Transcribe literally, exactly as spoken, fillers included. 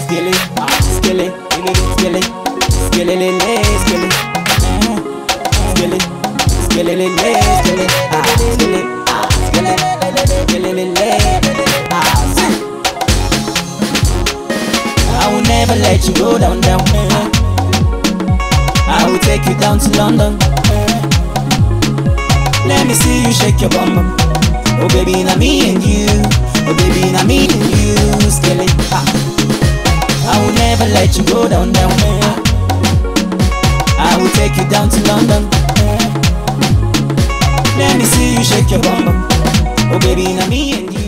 skilly, skilly, skilly, skilly, skilly, skilly, skilly, skilly, ah, skilly, ah, skilly, skilly, ah, skilly. I will never let you go down, down. I will take you down to London. Let me see you shake your bum bum. Oh baby, na me and you. Oh baby, na me and you. Skilly, ah. I will never let you go down, down. I will take you down to London. Let me see you shake your bum bum. Oh baby, na me and you.